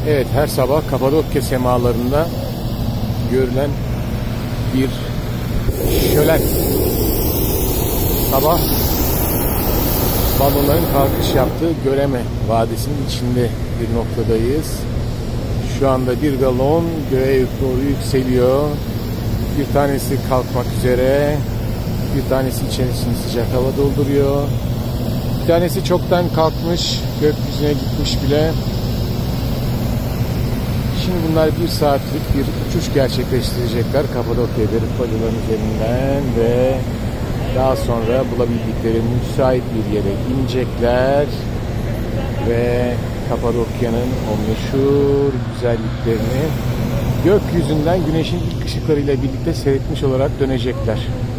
Evet, her sabah Kapadokya semalarında görülen bir şölen. Sabah balonların kalkış yaptığı Göreme Vadisi'nin içinde bir noktadayız. Şu anda bir balon göğe doğru yükseliyor. Bir tanesi kalkmak üzere. Bir tanesi içerisini sıcak hava dolduruyor. Bir tanesi çoktan kalkmış, gökyüzüne gitmiş bile. Şimdi bunlar 1 saatlik bir uçuş gerçekleştirecekler Kapadokya Derikbalıların üzerinden ve daha sonra bulabildikleri müsait bir yere inecekler ve Kapadokya'nın o meşhur güzelliklerini gökyüzünden güneşin ilk ışıklarıyla birlikte seyretmiş olarak dönecekler.